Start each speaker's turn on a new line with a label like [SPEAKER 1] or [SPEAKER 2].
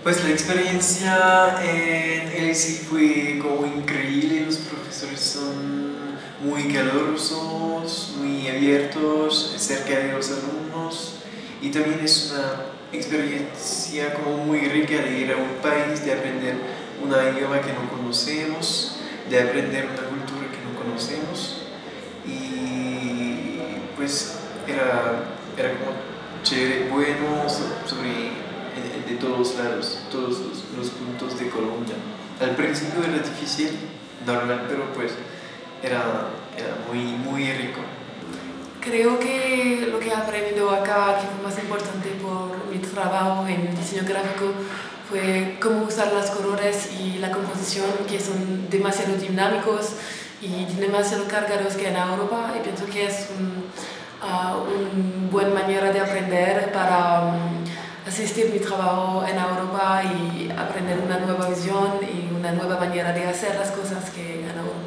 [SPEAKER 1] Pues la experiencia en LSI fue como increíble, los profesores son muy calurosos, muy abiertos, cerca de los alumnos y también es una experiencia como muy rica de ir a un país, de aprender un idioma que no conocemos, de aprender una cultura que no conocemos y pues era como chévere, bueno sobre de todos lados, todos los puntos de Colombia. Al principio era difícil, normal, pero pues era muy rico.
[SPEAKER 2] Creo que lo que he aprendido acá, que fue más importante por mi trabajo en diseño gráfico, fue cómo usar los colores y la composición, que son demasiado dinámicos y demasiado cargados que en Europa, y pienso que es una buena manera de aprender para asistir mi trabajo en Europa y aprender una nueva visión y una nueva manera de hacer las cosas que en Europa.